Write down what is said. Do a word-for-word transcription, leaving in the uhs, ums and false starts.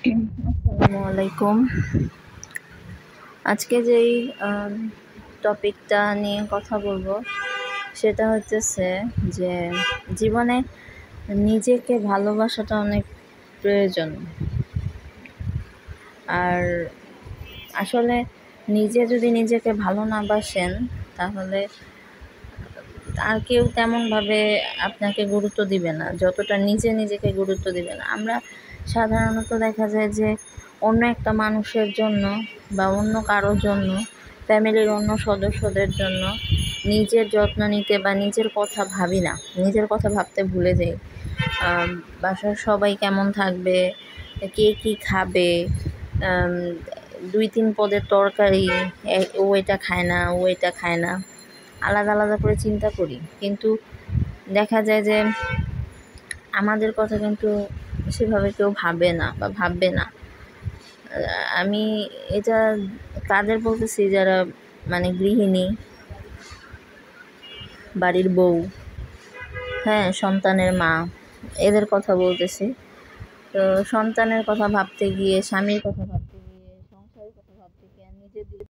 আসসালামু আলাইকুম। আজকে যেই টপিকটা নিয়ে কথা বলবো সেটা হচ্ছে যে জীবনে নিজেকে ভালোবাসাটা অনেক প্রয়োজন। আর আসলে নিজে যদি নিজেকে ভালো না বাসেন তাহলে আর কেউ তেমনভাবে আপনাকে গুরুত্ব দিবে না, যতটা নিজে নিজেকে গুরুত্ব দিবে না। আমরা সাধারণত দেখা যায় যে অন্য একটা মানুষের জন্য বা অন্য কারোর জন্য, ফ্যামিলির অন্য সদস্যদের জন্য নিজের যত্ন নিতে বা নিজের কথা ভাবি না, নিজের কথা ভাবতে ভুলে যাই। বাসার সবাই কেমন থাকবে, কে কী খাবে, দুই তিন পদের তরকারি, ও এটা খায় না, ও এটা খায় না, আলাদা আলাদা করে চিন্তা করি। কিন্তু দেখা যায় যে আমাদের কথা কিন্তু সেভাবে কেউ ভাবে না বা ভাববে না। আমি এটা তাদের বলতেছি যারা মানে গৃহিণী, বাড়ির বউ, হ্যাঁ, সন্তানের মা, এদের কথা বলতেছি। তো সন্তানের কথা ভাবতে গিয়ে, স্বামীর কথা ভাবতে